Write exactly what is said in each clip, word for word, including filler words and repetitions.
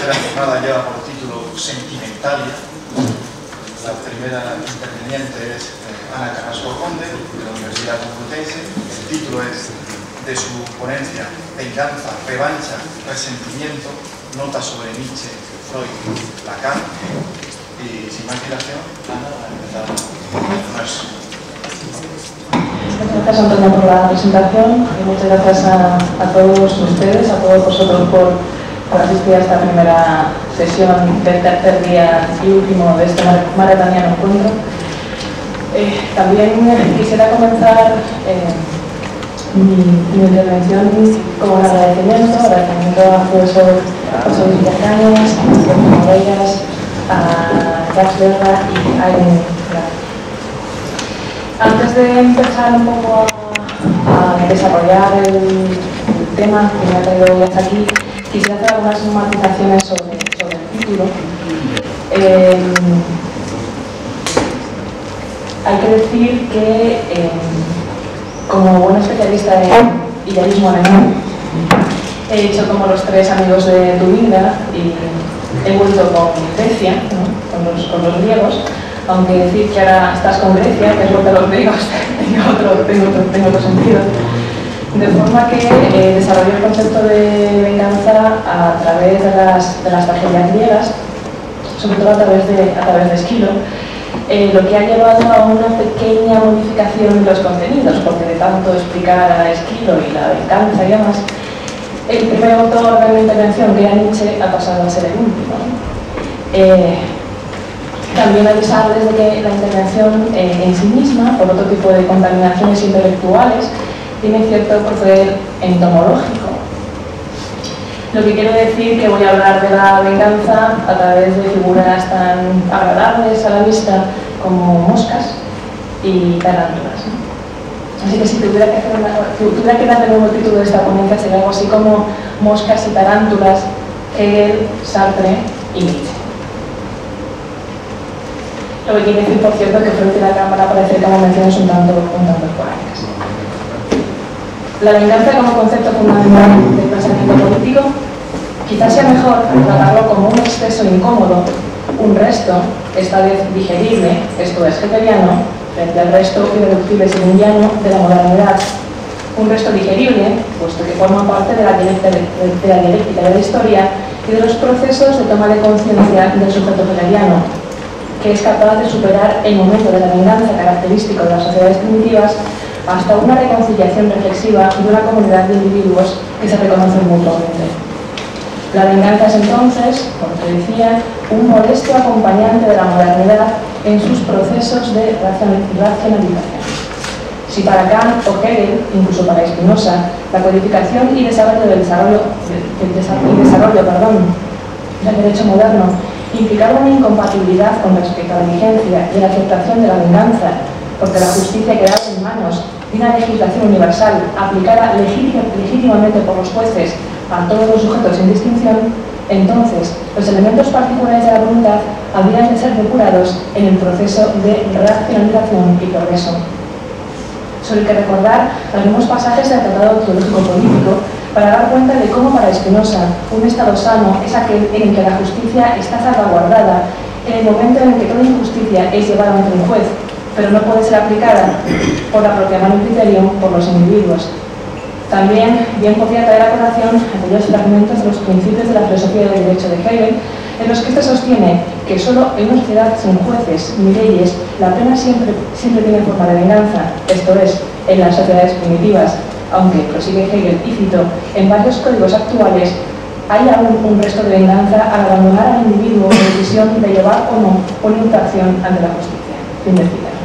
tercera jornada lleva por título Sentimentalia. La primera interviniente es Ana Carrasco Conde, de la Universidad Complutense. El título es de su ponencia Venganza, revancha, resentimiento, nota sobre Nietzsche, Freud, Lacan. Y sin más dilación, Ana, a empezar a Muchas gracias, Antonio, por la presentación y muchas gracias a, a todos ustedes, a todos vosotros por, por asistir a esta primera sesión del tercer día y último de este maratoniano encuentro. Eh, también quisiera comenzar eh, mi, mi intervención con un agradecimiento, agradecimiento al profesor José Luis Villacañas, a Antonio Morellas, a Jacques Berra y a Irene Clark. Antes de empezar un poco a, a desarrollar el, el tema que me ha traído hoy hasta aquí, quisiera hacer algunas matizaciones sobre, sobre el título. Eh, hay que decir que, eh, como buen especialista en idealismo alemán, he hecho como los tres amigos de Tubinga y he vuelto con Grecia, ¿no? con, los, con los griegos. Aunque decir que ahora estás con Grecia, que es vuelta a los griegos, tengo otro, tengo otro, tengo otro sentido. De forma que eh, desarrollé el concepto de venganza a través de las, de las tragedias griegas, sobre todo a través de, a través de Esquilo, eh, lo que ha llevado a una pequeña modificación de los contenidos, porque de tanto explicar a Esquilo y la venganza y demás, el primer autor de la intervención, que era Nietzsche, ha pasado a ser el último. Eh, También avisar desde que la intervención eh, en sí misma, por otro tipo de contaminaciones intelectuales, tiene cierto proceder entomológico. Lo que quiero decir que voy a hablar de la venganza a través de figuras tan agradables a la vista como moscas y tarántulas, ¿no? Así que si tuviera que, hacer una, tuviera que darle un nuevo título de esta ponencia, sería algo así como Moscas y tarántulas, Hegel, Sartre y Nietzsche. Lo que quiere decir, por cierto, que frente a la cámara parece que como menciones un tanto, un tanto esporádicas. La venganza como concepto fundamental del pensamiento político quizás sea mejor tratarlo como un exceso incómodo, un resto, esta vez digerible, esto es hegeliano, frente al resto irreductible segundiano de la modernidad. Un resto digerible, puesto que forma parte de la dialéctica de, de, la, dialéctica de la historia y de los procesos de toma de conciencia del sujeto hegeliano, que es capaz de superar el momento de la venganza característico de las sociedades primitivas hasta una reconciliación reflexiva de una comunidad de individuos que se reconocen mutuamente. La venganza es entonces, como te decía, un modesto acompañante de la modernidad en sus procesos de racionalización. Si para Kant o Hegel, incluso para Spinoza, la codificación y desarrollo del desarrollo, del desarrollo, y desarrollo perdón, del derecho moderno implicaba una incompatibilidad con respecto a la vigencia y la aceptación de la venganza, porque la justicia quedaba en manos de una legislación universal aplicada legítimamente por los jueces a todos los sujetos sin distinción, entonces los elementos particulares de la voluntad habrían de ser depurados en el proceso de racionalización y progreso. Solo hay que recordar algunos pasajes del Tratado Teológico Político para dar cuenta de cómo para Spinoza un estado sano es aquel en el que la justicia está salvaguardada en el momento en el que toda injusticia es llevada ante un juez, pero no puede ser aplicada por la propia mano y criterio por los individuos. También bien podría traer a colación aquellos fragmentos de los principios de la filosofía del derecho de Hegel, en los que éste sostiene que solo en una sociedad sin jueces ni leyes la pena siempre, siempre tiene forma de venganza, esto es, en las sociedades primitivas, aunque, prosigue Hegel y cito, en varios códigos actuales hay aún un resto de venganza al abandonar al individuo la decisión de llevar o no una infracción ante la justicia. Fin de cita.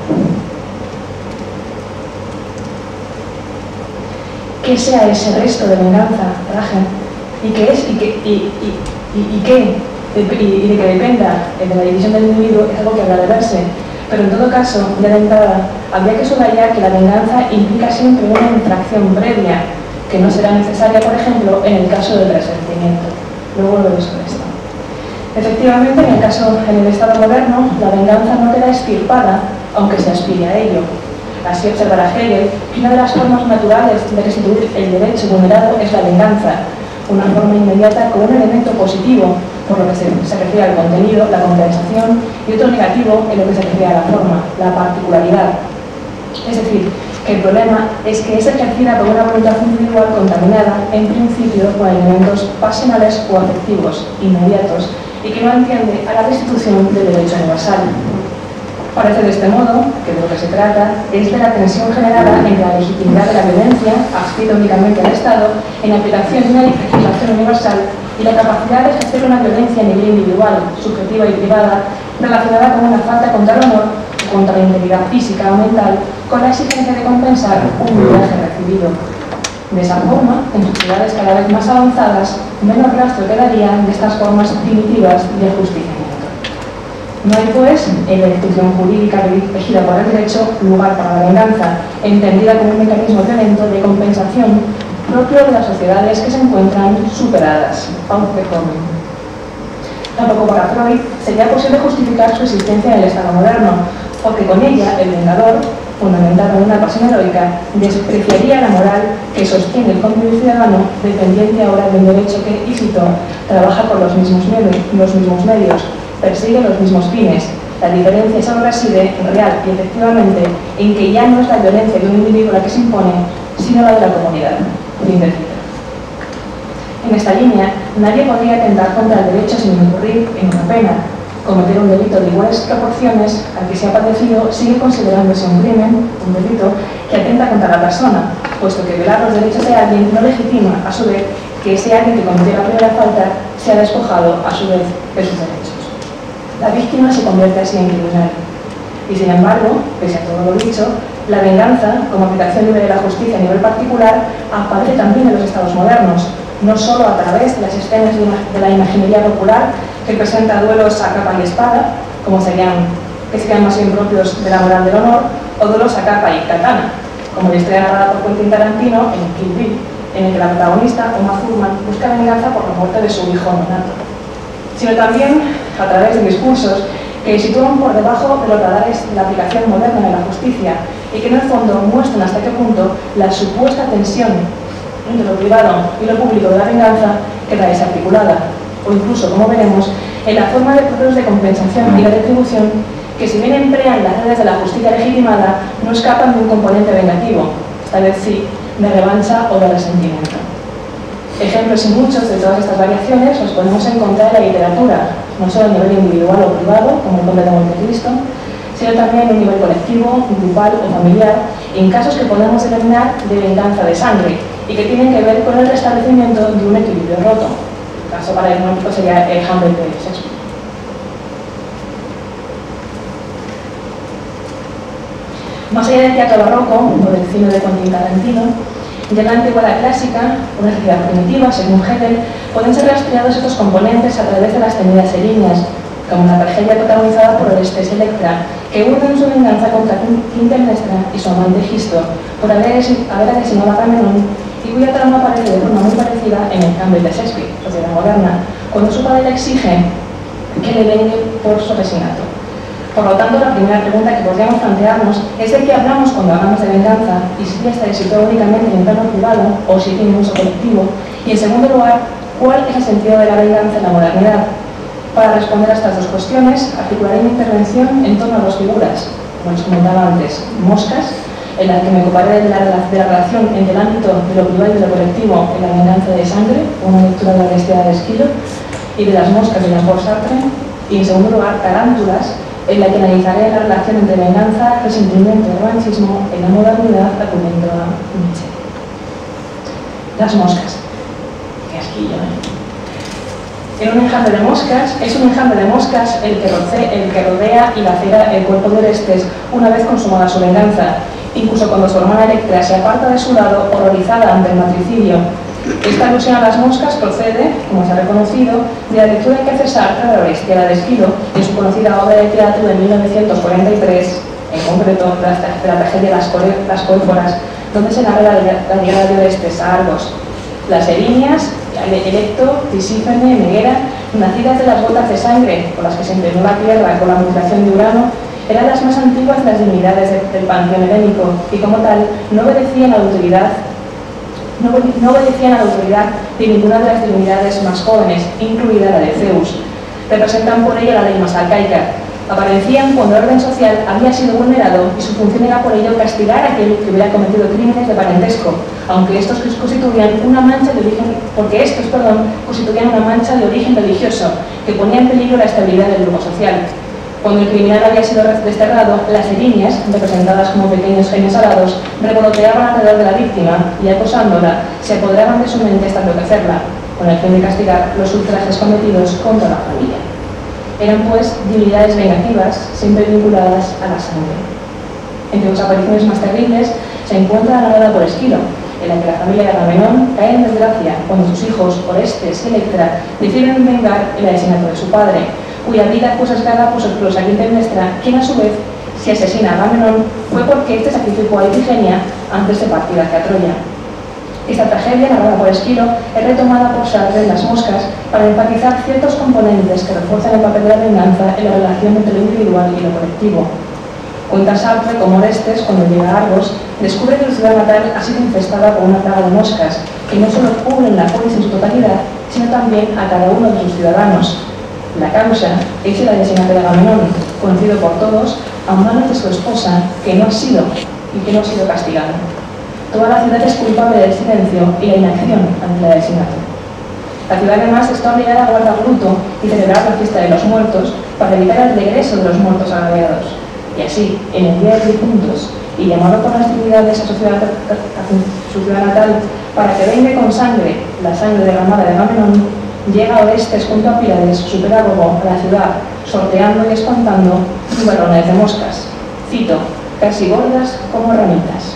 ¿Qué sea ese resto de venganza, Ragen? ¿Y qué es? ¿Y qué? ¿Y, y, y, y qué? Y, y de que dependa de la decisión del individuo es algo que habrá de verse. Pero en todo caso, ya de entrada, habría que subrayar que la venganza implica siempre una infracción previa, que no será necesaria, por ejemplo, en el caso del resentimiento. Luego lo veis con esto. Efectivamente, en el caso, en el Estado moderno, la venganza no queda extirpada, aunque se aspire a ello. Así observará Hegel que una de las formas naturales de restituir el derecho vulnerado es la venganza, una forma inmediata como un elemento positivo, por lo que se, se refiere al contenido, la compensación, y otro negativo en lo que se refiere a la forma, la particularidad. Es decir, que el problema es que es ejercida por una voluntad individual contaminada, en principio, con elementos pasionales o afectivos, inmediatos, y que no atiende a la restitución del derecho universal. Parece de este modo que de lo que se trata es de la tensión generada entre la legitimidad de la violencia, adscrita únicamente al Estado, en aplicación de una legislación universal, y la capacidad de ejercer una violencia a nivel individual, subjetiva y privada, relacionada con una falta contra el honor, contra la integridad física o mental, con la exigencia de compensar un ultraje recibido. De esa forma, en sociedades cada vez más avanzadas, menos rastro quedaría de estas formas primitivas de ajusticiamiento. No hay, pues, en la institución jurídica regida por el derecho, lugar para la venganza, entendida como un mecanismo violento de compensación propio de las sociedades que se encuentran superadas. Tampoco para Freud sería posible justificar su existencia en el Estado moderno, porque con ella el vengador, fundamentado en una pasión heroica, despreciaría la moral que sostiene el convivio ciudadano, dependiente ahora de un derecho que, y cito, trabaja por los mismos, medios, los mismos medios, persigue los mismos fines. La diferencia solo reside, real y efectivamente, en que ya no es la violencia de un individuo la que se impone, sino la de la comunidad. Fin de cita. En esta línea, nadie podría atentar contra el derecho sin incurrir en una pena. Cometer un delito de iguales proporciones al que se ha padecido sigue considerándose un crimen, un delito, que atenta contra la persona, puesto que violar los derechos de alguien no legitima, a su vez, que ese alguien que cometió la primera falta sea despojado, a su vez, de sus derechos. La víctima se convierte así en criminal. Y sin embargo, pese a todo lo dicho, la venganza, como aplicación libre de la justicia a nivel particular, aparece también en los estados modernos, no solo a través de las escenas de la imaginería popular que presenta duelos a capa y espada, como serían, que serían más bien propios de la moral del honor, o duelos a capa y katana, como la historia narrada por Quentin Tarantino en Kill Bill, en el que la protagonista, Uma Thurman, busca venganza por la muerte de su hijo nonato, sino también a través de discursos que sitúan por debajo de los radares de la aplicación moderna de la justicia y que en el fondo muestran hasta qué punto la supuesta tensión entre lo privado y lo público de la venganza queda desarticulada, o incluso, como veremos, en la forma de procesos de compensación y de retribución que, si bien emplean las redes de la justicia legitimada, no escapan de un componente vengativo, esta vez sí, de revancha o de resentimiento. Ejemplos y muchos de todas estas variaciones los podemos encontrar en la literatura, no solo a nivel individual o privado, como el Conde de Montecristo, sino también a un nivel colectivo, grupal o familiar, en casos que podemos denominar de venganza de sangre y que tienen que ver con el restablecimiento de un equilibrio roto. El caso paradigmático sería el Hamlet de Shakespeare. Más allá del teatro barroco o del cine de Quentin Tarantino, ya en la antigüedad clásica, una sociedad primitiva, según Hegel, pueden ser rastreados estos componentes a través de las temidas Eriñas, como la tragedia protagonizada por Orestes y Electra, que unen su venganza contra Clitemnestra y su amante Egisto por haber, haber asesinado a Agamenón, y cuya trama aparece de forma muy parecida en el Hamlet de Shakespeare, sociedad moderna, cuando su padre le exige que le vengue por su asesinato. Por lo tanto, la primera pregunta que podríamos plantearnos es de qué hablamos cuando hablamos de venganza y si esta se sitúa únicamente en el plano privado o si tiene un uso colectivo, y en segundo lugar, cuál es el sentido de la venganza en la modernidad. Para responder a estas dos cuestiones, articularé mi intervención en torno a dos figuras, como les comentaba antes, moscas, en la que me ocuparé de la, de la relación entre el ámbito de lo privado y de lo colectivo en la venganza de sangre, una lectura de la Honestidad de Esquilo, y de las moscas de Jean-Paul Sartre, y en segundo lugar, tarántulas, en la que analizaré la relación entre venganza, resentimiento y revanchismo en la modernidad acudiendo a Nietzsche. Las moscas. Qué asquillo, ¿eh? En un enjambre de moscas, es un enjambre de moscas el que, roce, el que rodea y lacera el cuerpo de Orestes una vez consumada su venganza, incluso cuando su hermana Electra se aparta de su lado, horrorizada ante el matricidio. Esta alusión a las moscas procede, como se ha reconocido, de la lectura que hace Sartre de la Honestidad de Esquilo en su conocida obra de teatro de mil novecientos cuarenta y tres, en concreto de la, de la tragedia Las, las Coéforas, donde se narra la, la llegada de Orestes a Argos. Las Eriñas, Electo, Tisífene, Meguera, nacidas de las gotas de sangre con las que se impregnó la tierra con la mutilación de Urano, eran las más antiguas de las divinidades de, del panteón helénico y, como tal, no obedecían a la autoridad no, no obedecían a la autoridad de ninguna de las divinidades más jóvenes, incluida la de Zeus. Representan por ello la ley más arcaica. Aparecían cuando el orden social había sido vulnerado y su función era por ello castigar a aquel que hubiera cometido crímenes de parentesco, aunque estos constituían una mancha de origen, porque estos, perdón, constituían una mancha de origen religioso que ponía en peligro la estabilidad del grupo social. Cuando el criminal había sido desterrado, las erinias, representadas como pequeños genios alados, revoloteaban alrededor de la víctima y, acosándola, se apoderaban de su mente hasta enloquecerla, con el fin de castigar los ultrajes cometidos contra la familia. Eran, pues, divinidades vengativas, siempre vinculadas a la sangre. Entre las apariciones más terribles se encuentra la narrada por Esquilo, en la que la familia de Agamenón cae en desgracia cuando sus hijos, Orestes y Electra, deciden vengar el asesinato de su padre, cuya vida fue sesgada por su esposa Clitemnestra, quien a su vez, si asesina a Agamenón, fue porque este sacrificó a Ifigenia antes de partir hacia Troya. Esta tragedia, narrada por Esquilo, es retomada por Sartre en Las Moscas para enfatizar ciertos componentes que refuerzan el papel de la venganza en la relación entre lo individual y lo colectivo. Cuenta Sartre cómo Orestes, cuando llega a Argos, descubre que su ciudad natal ha sido infestada por una plaga de moscas, que no solo cubren la polis en su totalidad, sino también a cada uno de sus ciudadanos. La causa es el asesinato de Agamenón, conocido por todos, a manos de su esposa, que no ha sido y que no ha sido castigado. Toda la ciudad es culpable del silencio y la inacción ante el asesinato. La ciudad además está obligada a guardar luto y celebrar la fiesta de los muertos para evitar el regreso de los muertos agraviados. Y así, en el día de difuntos, y llamado por las divinidades a su ciudad, a su ciudad natal para que vengue con sangre la sangre derramada de Agamenón, llega Orestes junto a Pílades, su pedagogo, a la ciudad, sorteando y espantando nubarrones de moscas. Cito, casi gordas como ramitas.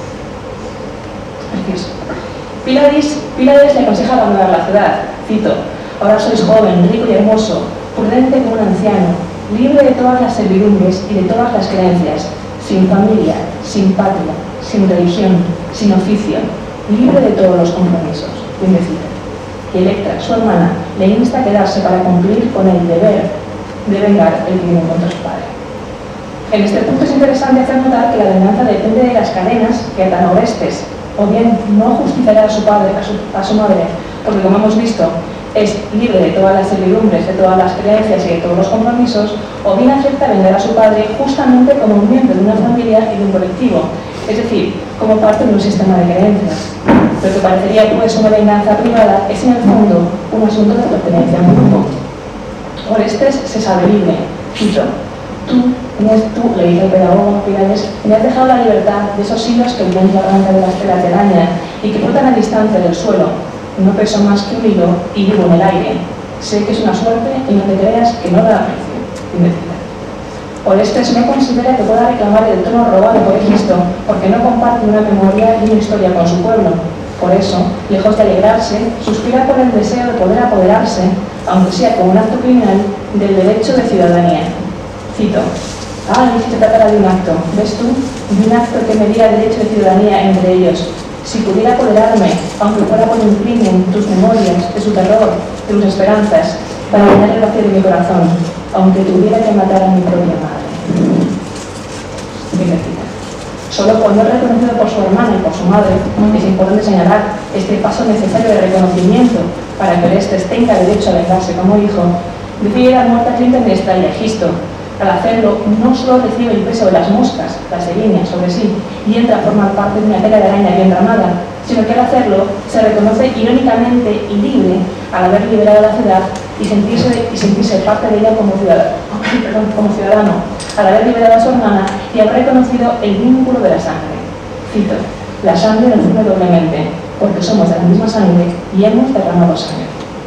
Pílades, Pílades le aconseja abandonar la ciudad. Cito, ahora sois joven, rico y hermoso, prudente como un anciano, libre de todas las servidumbres y de todas las creencias, sin familia, sin patria, sin religión, sin oficio, libre de todos los compromisos. Fin de cita. Y Electra, su hermana, le insta a quedarse para cumplir con el deber de vengar el crimen contra su padre. En este punto es interesante hacer notar que la venganza depende de las cadenas que atan a Orestes, o bien no justiciará a su padre, a su, a su madre, porque como hemos visto, es libre de todas las servidumbres, de todas las creencias y de todos los compromisos, o bien acepta vender a su padre justamente como un miembro de una familia y de un colectivo, es decir, como parte de un sistema de creencias. Lo que parecería pues una venganza privada es en el fondo un asunto de pertenencia a un grupo. Orestes se sabe libre. Cito, tú, tú, le dice el pedagogo Pílades, me has dejado la libertad de esos hilos que el viento arranca de las telas de araña y que flotan a distancia del suelo. No peso más que un hilo y vivo en el aire. Sé que es una suerte y no te creas que no da precio. Orestes no considera que pueda reclamar el trono robado por Egisto porque no comparte una memoria y una historia con su pueblo. Por eso, lejos de alegrarse, suspira por el deseo de poder apoderarse, aunque sea como un acto criminal, del derecho de ciudadanía. Cito, ah, y si se tratara de un acto, ¿ves tú? De un acto que me diera derecho de ciudadanía entre ellos. Si pudiera apoderarme, aunque fuera por un crimen, tus memorias, de su terror, de tus esperanzas, para llenar el vacío de mi corazón, aunque tuviera que matar a mi propia madre. Solo cuando es reconocido por su hermana y por su madre, es importante señalar este paso necesario de reconocimiento para que Orestes tenga derecho a vengarse como hijo, decide dar muerte a Clitemnestra y a Egisto. Al hacerlo, no solo recibe el peso de las moscas, las erinias, sobre sí, y entra a formar parte de una tela de araña bien tramada, sino que al hacerlo se reconoce irónicamente y libre al haber liberado la ciudad y sentirse, y sentirse parte de ella como ciudadano, perdón, como ciudadano, al haber liberado a su hermana y haber reconocido el vínculo de la sangre. Cito, la sangre nos une doblemente, porque somos de la misma sangre y hemos derramado sangre.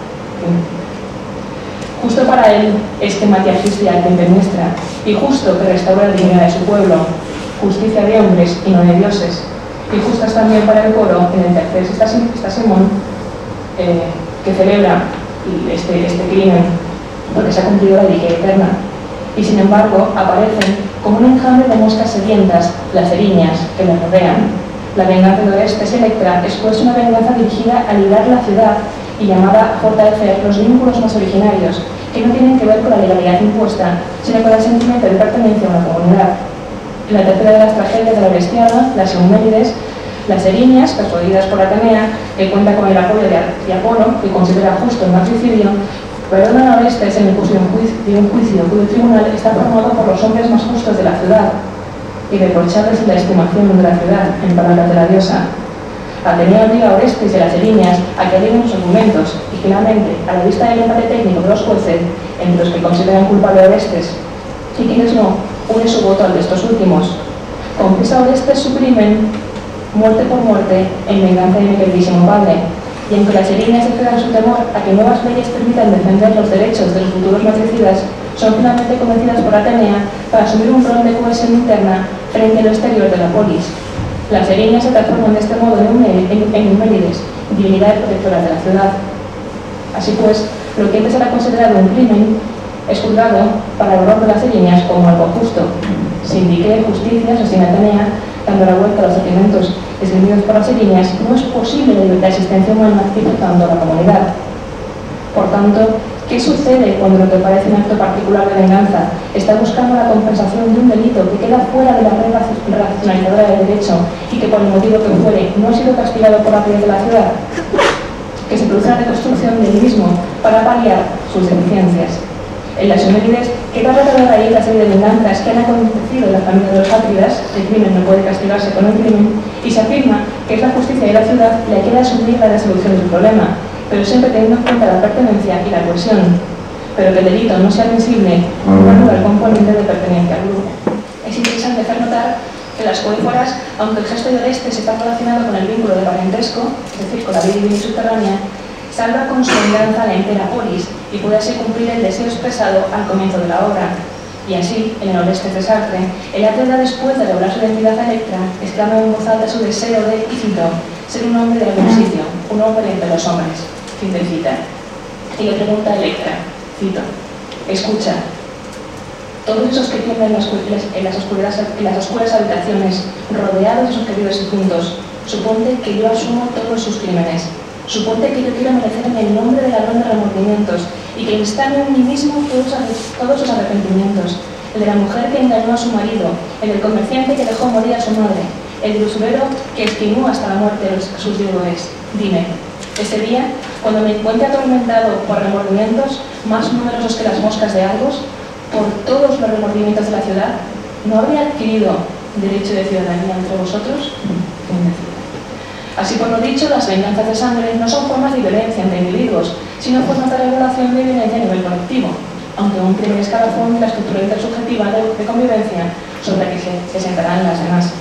Justo para él es que mate a Egisto y a Clitemnestra, y justo que restaura la dignidad de su pueblo, justicia de hombres y no de dioses, y justo es también para el coro en el tercer está Simón, eh, que celebra este, este crimen, porque se ha cumplido la ley eterna, y sin embargo aparecen como un enjambre de moscas sedientas las erinias que le rodean. La venganza de Orestes y Electra es pues una venganza dirigida a librar la ciudad y llamada a fortalecer los vínculos más originarios, que no tienen que ver con la legalidad impuesta, sino con el sentimiento de pertenencia a una comunidad. En la tercera de las tragedias de la Orestiada, las Euménides, Las Eriñas, persuadidas por Atenea, que cuenta con el apoyo de Apolo, que considera justo el matricidio, perdonan a Orestes en el curso de un juicio cuyo tribunal está formado por los hombres más justos de la ciudad y reprocharles la estimación de la ciudad, en palabras de la diosa. Atenea obliga a Orestes y a las Eriñas a que aleguen sus argumentos y finalmente, a la vista del empate técnico de los jueces, entre los que consideran culpable a Orestes y quienes no, une su voto al de estos últimos. Confiesa a Orestes su crimen, muerte por muerte, en venganza de mi queridísimo padre, y aunque las Eriñas expresan su temor a que nuevas leyes permitan defender los derechos de los futuros matricidas, son finalmente convencidas por Atenea para asumir un rol de cohesión interna frente a lo exterior de la polis. Las Eriñas se transforman de este modo en Eumérides, divinidades protectoras de la ciudad. Así pues, lo que antes era considerado un crimen es juzgado para el horror de las Eriñas como algo justo. Se indique justicia, sostiene Atenea, dando la vuelta a los sentimientos esgrimidos por las Eriñas, no es posible la existencia humana y por tanto la comunidad. Por tanto, ¿qué sucede cuando lo que parece un acto particular de venganza está buscando la compensación de un delito que queda fuera de la red racionalizadora del derecho y que por el motivo que fuere no ha sido castigado por la ley de la ciudad? Que se produce una reconstrucción del mismo para paliar sus deficiencias. En las Eumérides queda rota de raíz la serie de venganzas que han acontecido en la familia de los Átridas, el crimen no puede castigarse con el crimen, y se afirma que es la justicia de la ciudad la que ha de asumir la resolución del problema, pero siempre teniendo en cuenta la pertenencia y la cohesión, pero que el delito no sea admisible no anula el componente de pertenencia al grupo. Es interesante hacer notar que las coéforas, aunque el gesto de Orestes está relacionado con el vínculo de parentesco, es decir, con la vida divina y subterránea, salva con su venganza a la entera polis y puede así cumplir el deseo expresado al comienzo de la obra. Y así, en el Orestes de Sartre, el Átrida, después de revelar su identidad a Electra, exclama en voz alta su deseo de, y cito, ser un hombre de algún sitio, un hombre entre los hombres. Fin de cita. Y le pregunta a Electra, cito, escucha, todos esos que tiemblan en las, en, las oscuras, en las oscuras habitaciones, rodeados de sus queridos difuntos, suponte que yo asumo todos sus crímenes. Suponte que yo quiero merecer en el nombre del ladrón de remordimientos y que instale en mí mismo todos, todos sus arrepentimientos. El de la mujer que engañó a su marido, el del comerciante que dejó morir a su madre, el del usurero que estimó hasta la muerte a sus deudores. Dime, ese día, cuando me encuentre atormentado por remordimientos más numerosos que las moscas de Argos, por todos los remordimientos de la ciudad, ¿no habría adquirido derecho de ciudadanía entre vosotros? Así por lo dicho, las venganzas de sangre no son formas de violencia entre individuos, sino formas de regulación de violencia a nivel colectivo, aunque un crimen escalafón de la estructura intersubjetiva de, de convivencia sobre la que se, se sentarán las demás.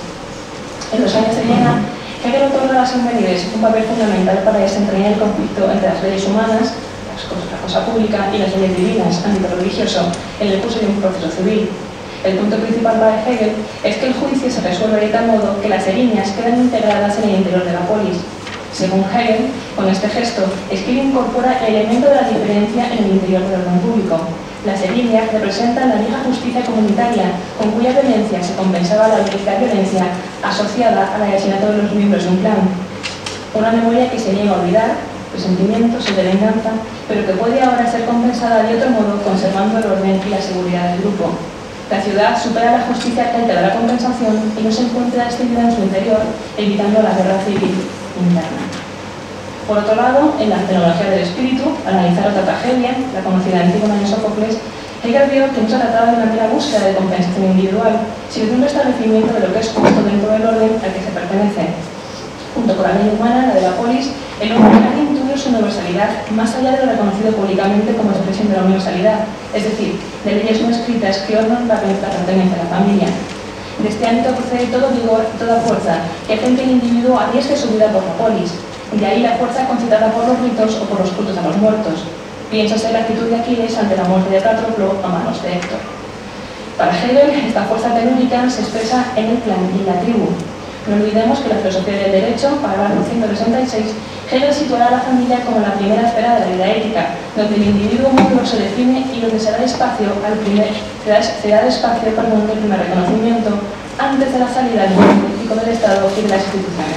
En los años de Viena, Hegel otorga a las Eumérides un papel fundamental para desentrañar el conflicto entre las leyes humanas, las cosas, la cosa pública y las leyes divinas, ámbito religioso, en el curso de un proceso civil. El punto principal para Hegel es que el juicio se resuelve de tal modo que las Eriñas quedan integradas en el interior de la polis. Según Hegel, con este gesto, Esquilo incorpora el elemento de la diferencia en el interior del orden público. Las Eriñas representan la vieja justicia comunitaria, con cuya violencia se compensaba la violencia asociada a la asesinato de los miembros de un clan. Una memoria que se niega a olvidar, resentimientos, sed de venganza, pero que puede ahora ser compensada de otro modo conservando el orden y la seguridad del grupo. La ciudad supera la justicia que altera la compensación y no se encuentra extendida en su interior, evitando la guerra civil interna. Por otro lado, en la fenomenología del espíritu, al analizar otra tragedia, la conocida Antígona de Sófocles, Hegel vio que no se trataba de una mera búsqueda de compensación individual, sino de un restablecimiento de lo que es justo dentro del orden al que se pertenece. Junto con la ley humana, la de la polis, el hombre ha de intuir su universalidad más allá de lo reconocido públicamente como expresión de la universalidad, es decir, de leyes no escritas que ordenan la pertenencia a la familia. De este ámbito procede todo vigor y toda fuerza que hace que el individuo arriesgue su vida por la polis. De ahí la fuerza concitada por los ritos o por los cultos a los muertos. Piénsase la actitud de Aquiles ante la muerte de Patroclo a manos de Héctor. Para Hegel, esta fuerza telúrica se expresa en el clan y en la tribu. No olvidemos que la filosofía del derecho, parágrafo ciento sesenta y seis, Hegel situará a la familia como la primera esfera de la vida ética, donde el individuo maduro se define y donde se da espacio al primer, se da, se da espacio perdón, del primer reconocimiento antes de la salida del mundo político del Estado y de las instituciones.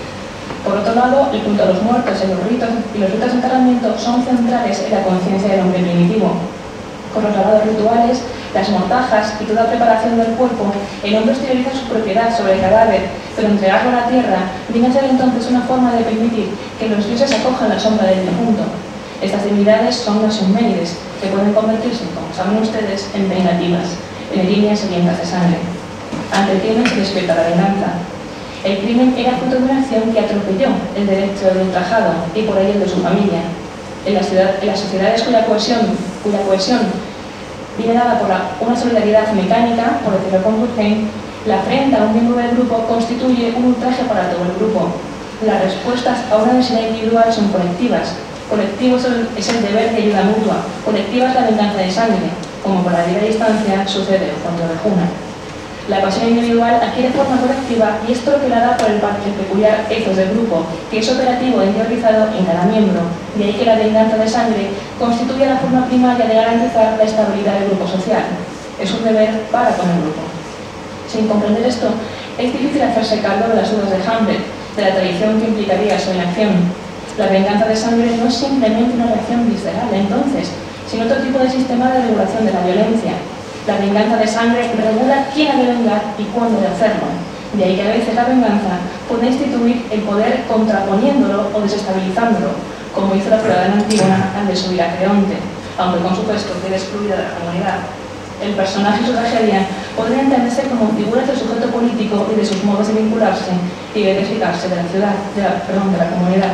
Por otro lado, el culto a los muertos y los ritos, y los ritos de enterramiento son centrales en la conciencia del hombre primitivo. Con los grabados rituales, las mortajas y toda preparación del cuerpo, el hombre exterioriza su propiedad sobre el cadáver, pero entregarlo a la tierra viene a ser entonces una forma de permitir que los dioses acojan la sombra del difunto. Estas divinidades son las Eumérides, que pueden convertirse, como saben ustedes, en vengativas, en líneas sedientas de sangre. Ante el crimen se despierta la venganza. El crimen era fruto de una acción que atropelló el derecho del ultrajado y por ello el de su familia. En, la ciudad, en las sociedades cuya cohesión, cuya cohesión viene dada por la, una solidaridad mecánica, por decirlo con Durkheim, la afrenta a un miembro del grupo constituye un ultraje para todo el grupo. Las respuestas a una necesidad individual son colectivas. Colectivo es el deber de ayuda mutua. Colectiva es la venganza de sangre, como por la libre distancia sucede cuando rejuna. La pasión individual adquiere forma colectiva y es torpelada por el, el peculiar ethos del grupo, que es operativo e interiorizado en cada miembro. De ahí que la venganza de sangre constituye la forma primaria de garantizar la estabilidad del grupo social. Es un deber para con el grupo. Sin comprender esto, es difícil hacerse cargo de las dudas de Hamlet, de la traición que implicaría su inacción. La venganza de sangre no es simplemente una reacción visceral, entonces, sino otro tipo de sistema de regulación de la violencia. La venganza de sangre regula quién ha de vengar y cuándo de hacerlo. De ahí que a veces la venganza puede instituir el poder contraponiéndolo o desestabilizándolo, como hizo la prueba de Antígona al desoír a Creonte, aunque con supuesto quede excluida de la comunidad. El personaje y su tragedia podrían entenderse como figuras del sujeto político y de sus modos de vincularse y de identificarse de la ciudad, de la, perdón, de la comunidad.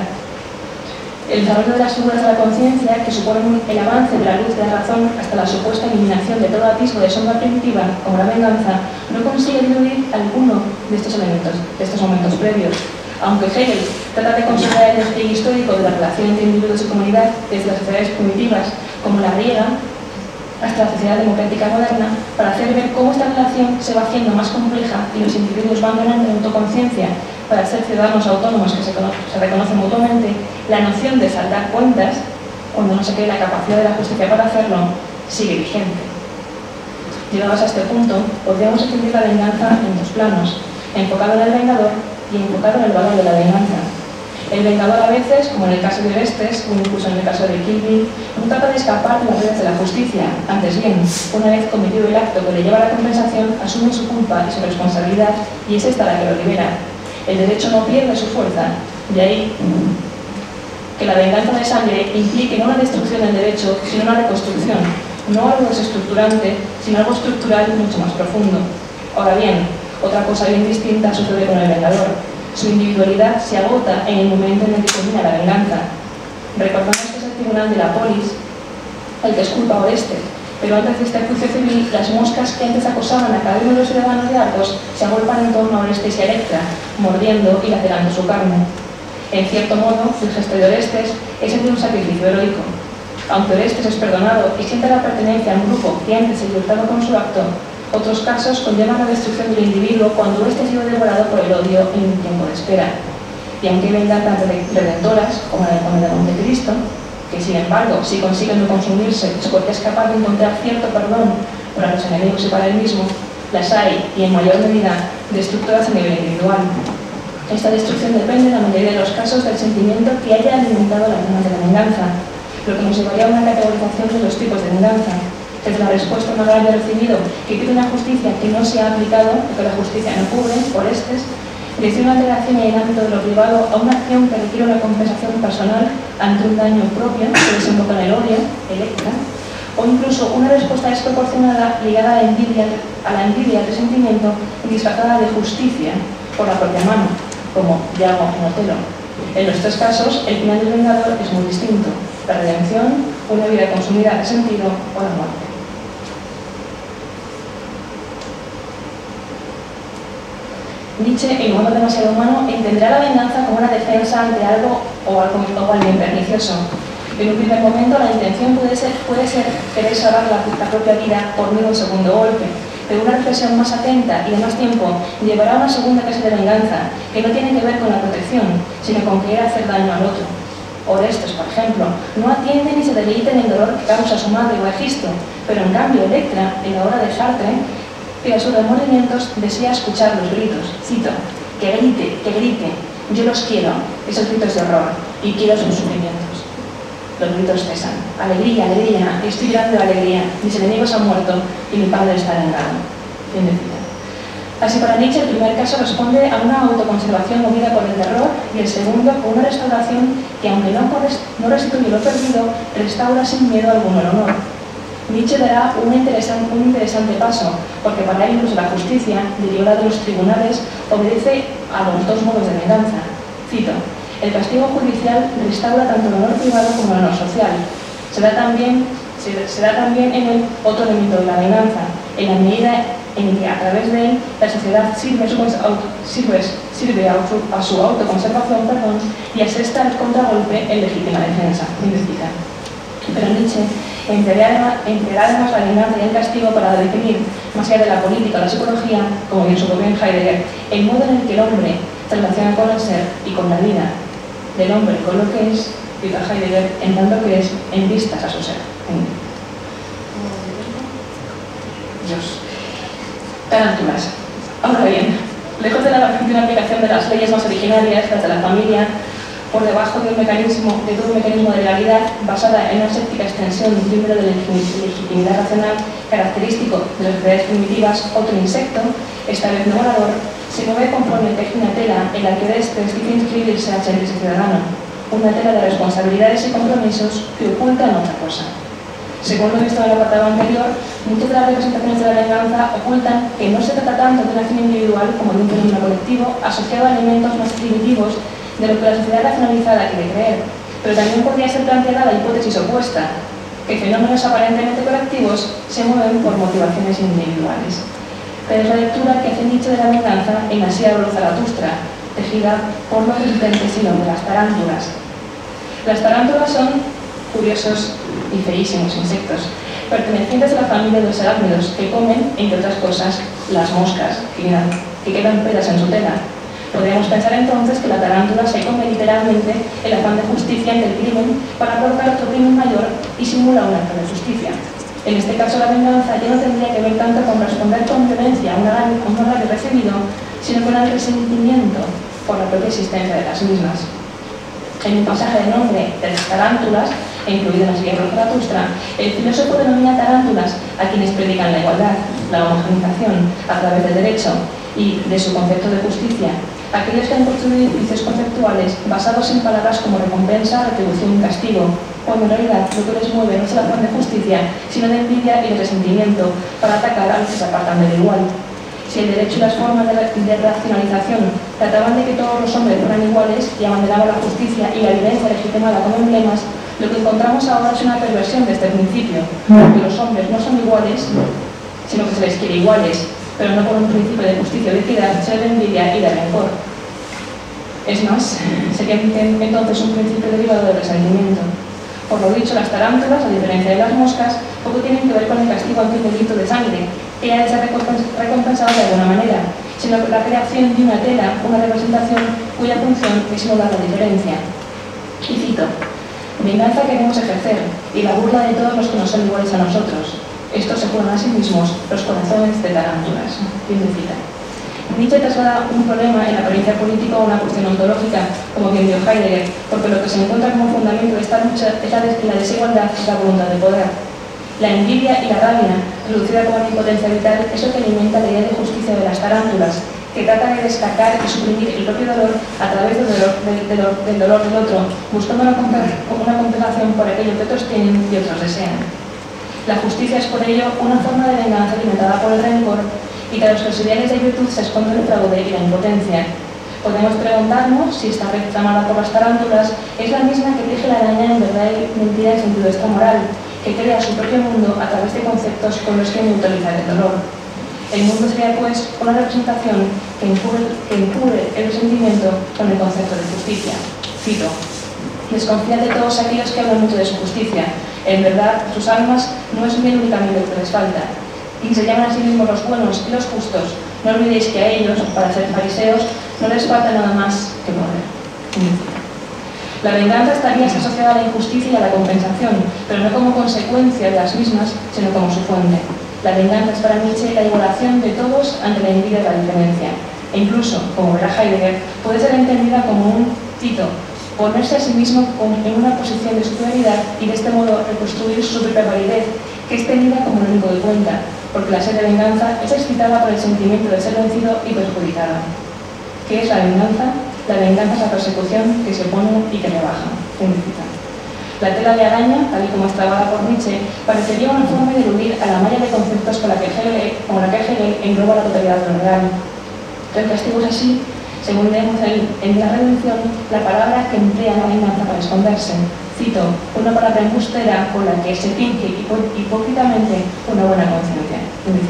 El desarrollo de las figuras de la conciencia, que suponen el avance de la luz de la razón hasta la supuesta eliminación de todo atisbo de sombra primitiva, como la venganza, no consigue diluir alguno de estos elementos, de estos momentos previos. Aunque Hegel trata de considerar el despliegue histórico de la relación entre individuos y comunidad desde las sociedades primitivas, como la griega, hasta la sociedad democrática moderna, para hacer ver cómo esta relación se va haciendo más compleja y los individuos van ganando en autoconciencia para ser ciudadanos autónomos que se, se reconocen mutuamente, la noción de saldar cuentas, cuando no se cree la capacidad de la justicia para hacerlo, sigue vigente. Llegados a este punto, podríamos escribir la venganza en dos planos, enfocado en el vengador y enfocado en el valor de la venganza. El vengador a veces, como en el caso de Orestes, o incluso en el caso de Kill Bill, no trata de escapar de las redes de la justicia. Antes bien, una vez cometido el acto que le lleva a la compensación, asume su culpa y su responsabilidad, y es esta la que lo libera. El derecho no pierde su fuerza, de ahí que la venganza de sangre implique no la destrucción del derecho, sino una reconstrucción, no algo desestructurante, sino algo estructural mucho más profundo. Ahora bien, otra cosa bien distinta sucede con el vengador. Su individualidad se agota en el momento en el que termina la venganza. Recordamos que es el tribunal de la polis el que exculpa a Orestes, pero antes de este juicio civil, las moscas que antes acosaban a cada uno de los ciudadanos de Argos se agolpan en torno a Orestes y a Electra, mordiendo y lacerando su carne. En cierto modo, el gesto de Orestes es el de un sacrificio heroico. Aunque Orestes es perdonado y siente la pertenencia a un grupo que antes se insultaba con su acto, otros casos conllevan la destrucción del individuo cuando éste ha sido devorado por el odio en un tiempo de espera. Y aunque hay venganzas redentoras, como la de Conde de Montecristo, que sin embargo, si consiguen no consumirse, es porque es capaz de encontrar cierto perdón para los enemigos y para él mismo, las hay, y en mayor medida, destructoras a nivel individual. Esta destrucción depende en la mayoría de los casos del sentimiento que haya alimentado la llama de la venganza, lo que nos llevaría a una categorización de los tipos de venganza. Desde la respuesta no grave recibido, que pide una justicia que no se ha aplicado, o que la justicia no cubre, Orestes, desde una alteración en el ámbito de lo privado a una acción que requiere una compensación personal ante un daño propio, que desemboca en el odio, Electra, o incluso una respuesta desproporcionada ligada a la envidia, a la envidia, al resentimiento, disfrazada de justicia por la propia mano, como Iago en Otelo. En los tres casos, el final del vengador es muy distinto: la redención, una vida consumida de sentido o la muerte. Nietzsche, en Un mundo demasiado humano, entenderá la venganza como una defensa ante algo o algo o alguien pernicioso. En un primer momento, la intención puede ser, puede ser querer salvar la, la propia vida por miedo a un segundo golpe, pero una reflexión más atenta y de más tiempo llevará a una segunda clase de venganza, que no tiene que ver con la protección, sino con querer hacer daño al otro. Orestes, por ejemplo, no atiende ni se deleita en el dolor que causa su madre o Egisto, pero en cambio Electra, en la obra de Sartre, que a sus remordimientos desea escuchar los gritos. Cito: que grite, que grite, yo los quiero, esos gritos de horror, y quiero sus sufrimientos. los gritos cesan. Alegría, alegría, estoy llorando de alegría, mis enemigos han muerto y mi padre está vengado. Fin de cita. Así, para Nietzsche, el primer caso responde a una autoconservación movida por el terror y el segundo por una restauración que, aunque no, no restituye lo perdido, restaura sin miedo alguno el honor. Nietzsche dará un interesante, un interesante paso, porque para él incluso la justicia, derivada de los tribunales, obedece a los dos modos de venganza. Cito: el castigo judicial restaura tanto el honor privado como el honor social. Se da también, se, se da también en él otro elemento de la venganza, en la medida en que a través de él la sociedad sirve, su, sirve, sirve a, su, a su autoconservación perdón, y asesta el contragolpe en legítima defensa. Pero Nietzsche empleará además la venganza y el castigo para definir, más allá de la política o la psicología, como bien supo bien Heidegger, el modo en el que el hombre se relaciona con el ser y con la vida del hombre, con lo que es, cita Heidegger, en tanto que es en vistas a su ser. Dios. Tarántulas. Ahora bien, lejos de, la, de una aplicación de las leyes más originarias, las de la familia, por debajo de, un mecanismo, de todo un mecanismo de legalidad basada en una séptica extensión de un número de legitimidad racional característico de las sociedades primitivas, otro insecto, esta vez no volador, se mueve conforme teje una tela en la que de este decide inscribirse al ser ciudadano, una tela de responsabilidades y compromisos que ocultan otra cosa. Según lo visto en el apartado anterior, muchas de las representaciones de la venganza ocultan que no se trata tanto de una acción individual como de un fenómeno colectivo asociado a elementos más primitivos de lo que la sociedad racionalizada quiere creer, pero también podría ser planteada la hipótesis opuesta, que fenómenos aparentemente colectivos se mueven por motivaciones individuales. Pero es la lectura que hace Nietzsche de la venganza en la Sía de Zaratustra, tejida por los resistentes hilos de las tarántulas. Las tarántulas son curiosos y feísimos insectos, pertenecientes a la familia de los arácnidos, que comen, entre otras cosas, las moscas, que quedan, que quedan pedas en su tela. Podríamos pensar entonces que la tarántula se come literalmente el afán de justicia ante el crimen para provocar otro crimen mayor y simula un acto de justicia. En este caso, la venganza ya no tendría que ver tanto con responder con violencia a un agravio recibido, sino con el resentimiento por la propia existencia de las mismas. En un pasaje de nombre de las tarántulas, incluido en la Silla de Zaratustra, el filósofo denomina tarántulas a quienes predican la igualdad, la homogenización a través del derecho y de su concepto de justicia, aquellos que han construido juicios conceptuales basados en palabras como recompensa, retribución y castigo, cuando en realidad lo que les mueve no es el afán de justicia, sino de envidia y de resentimiento para atacar a los que se apartan del igual. Si el derecho y las formas de, de racionalización trataban de que todos los hombres fueran iguales y abanderaban la justicia y la violencia legitimada como emblemas, lo que encontramos ahora es una perversión de este principio, porque los hombres no son iguales, sino que se les quiere iguales, pero no por un principio de justicia o de equidad, sino de envidia y de rencor. Es más, sería entonces un principio derivado del resentimiento. Por lo dicho, las tarántulas, a diferencia de las moscas, poco tienen que ver con el castigo ante un delito de sangre, que ha de ser recompensado de alguna manera, sino la creación de una tela, una representación cuya función es simular la diferencia. Y cito: venganza queremos ejercer, y la burla de todos los que no son iguales a nosotros. Estos se juegan a sí mismos los corazones de tarántulas. Fin de cita. Nietzsche traslada un problema en la apariencia política o una cuestión ontológica, como bien dio Heidegger, porque lo que se encuentra como fundamento de esta lucha es la, la desigualdad y la voluntad de poder. La envidia y la rabia, reducida como una impotencia vital, es lo que alimenta la idea de justicia de las tarántulas, que trata de destacar y suprimir el propio dolor a través del dolor del, del, del, dolor del otro, buscando una, una compensación por aquello que otros tienen y otros desean. La justicia es por ello una forma de venganza alimentada por el rencor, y tras los ideales de virtud se esconde el fraude y la impotencia. Podemos preguntarnos si esta red tramada por las tarántulas es la misma que teje la araña en verdad y mentira en sentido extramoral, que crea su propio mundo a través de conceptos con los que neutralizar el dolor. El mundo sería, pues, una representación que encubre, que encubre el resentimiento con el concepto de justicia. Cito: desconfía de todos aquellos que hablan mucho de su justicia. En verdad, sus almas no es bien únicamente lo que les falta, y se llaman a sí mismos los buenos y los justos. No olvidéis que a ellos, para ser fariseos, no les falta nada más que morir. La venganza estaría asociada a la injusticia y a la compensación, pero no como consecuencia de las mismas, sino como su fuente. La venganza es para Nietzsche la igualación de todos ante la envidia y la diferencia. E incluso, como verá Heidegger, puede ser entendida como un, cito, ponerse a sí mismo en una posición de superioridad y de este modo reconstruir su propia validez, que es tenida como lo único que cuenta, porque la sed de venganza es excitada por el sentimiento de ser vencido y perjudicado. ¿Qué es la venganza? La venganza es la persecución que se opone y que rebaja. La tela de araña, tal y como es trabada por Nietzsche, parecería una forma de eludir a la malla de conceptos con la que Hegel, con la que Hegel engloba la totalidad de lo real. El castigo es así, según leemos en la Redención, la palabra que emplea la venganza para esconderse. Cito, una palabra embustera con la que se finge hipócritamente una buena conciencia.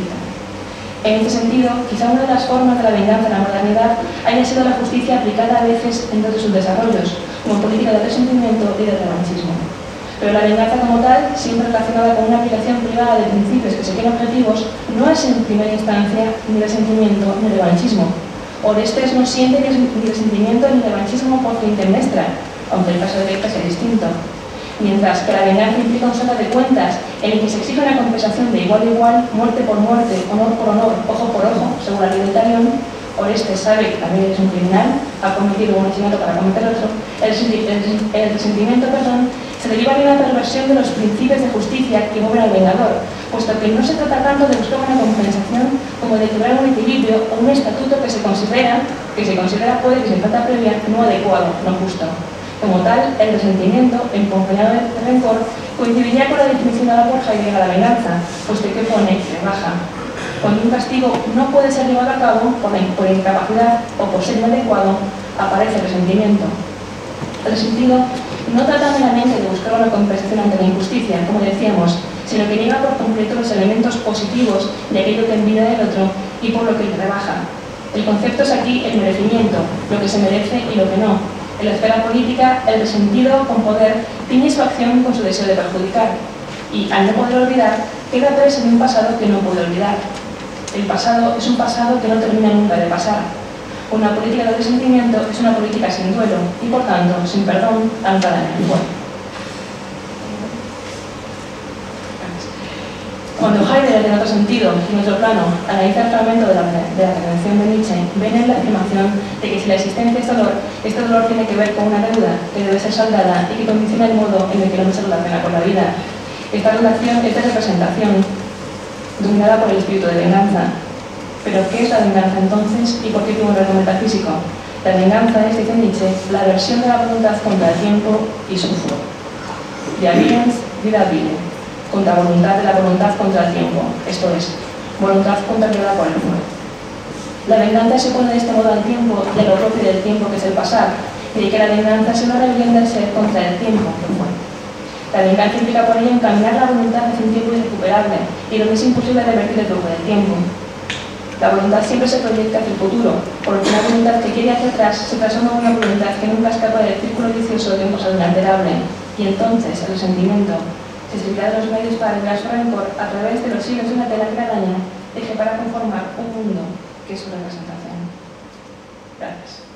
En este sentido, quizá una de las formas de la venganza en la modernidad haya sido la justicia aplicada a veces en todos sus desarrollos, como política de resentimiento y de revanchismo. Pero la venganza como tal, siempre relacionada con una aplicación privada de principios que se quieren objetivos, no es en primera instancia ni resentimiento ni revanchismo. Orestes no siente ni resentimiento ni revanchismo por Clitemnestra, aunque el caso de Orestes es distinto. Mientras que la venganza implica un saldo de cuentas en el que se exige una compensación de igual a igual, muerte por muerte, honor por honor, ojo por ojo, según la ley del talión, Orestes sabe que también es un criminal, ha cometido un asesinato para cometer otro, el, el, el resentimiento perdón, se deriva de una perversión de los principios de justicia que mueven al vengador, puesto que no se trata tanto de buscar una compensación como de lograr un equilibrio o un estatuto que se considera, que se considera puede que se trata previa, no adecuado, no justo. Como tal, el resentimiento, acompañado de rencor, coincidiría con la definición dada por Heidegger a la venganza, puesto que pone que rebaja. Cuando un castigo no puede ser llevado a cabo por, la, por incapacidad o por ser inadecuado, aparece el resentimiento. El resentido no trata meramente de buscar una compensación ante la injusticia, como decíamos, sino que niega por completo los elementos positivos de aquello que envidia del otro y por lo que le rebaja. El concepto es aquí el merecimiento, lo que se merece y lo que no. En la esfera política, el resentido con poder tiñe su acción con su deseo de perjudicar. Y, al no poder olvidar, queda preso en un pasado que no puede olvidar. El pasado es un pasado que no termina nunca de pasar. Una política de resentimiento es una política sin duelo y, por tanto, sin perdón, anclada en el fuego. Cuando Heidegger, en otro sentido, en otro plano, analiza el fragmento de la, de la redención de Nietzsche, ven en la afirmación de que si la existencia es dolor, este dolor tiene que ver con una deuda que debe ser saldada y que condiciona el modo en el que el hombre se relaciona con la vida. Esta relación, esta representación, dominada por el espíritu de venganza. Pero, ¿qué es la venganza entonces y por qué tiene un rasgo metafísico? La venganza es, dice Nietzsche, la aversión de la voluntad contra el tiempo y su fuego. De Aviens, vida vile. Contra voluntad de la voluntad contra el tiempo, esto es, voluntad controlada por el fuego. La venganza se opone de este modo al tiempo y a lo propio del tiempo que es el pasar, y de que la venganza es una rebelión del ser contra el tiempo que fue. La venganza implica por ello encaminar la voluntad hacia un tiempo irrecuperable, y donde es imposible revertir el flujo del tiempo. La voluntad siempre se proyecta hacia el futuro, por lo que una voluntad que quiere hacia atrás se transforma en una voluntad que nunca escapa del círculo vicioso de un pasado inalterable, y entonces el resentimiento se servirá de los medios para liberar su rencor a través de los siglos de una tela que la araña deje para conformar un mundo que es su representación. Gracias.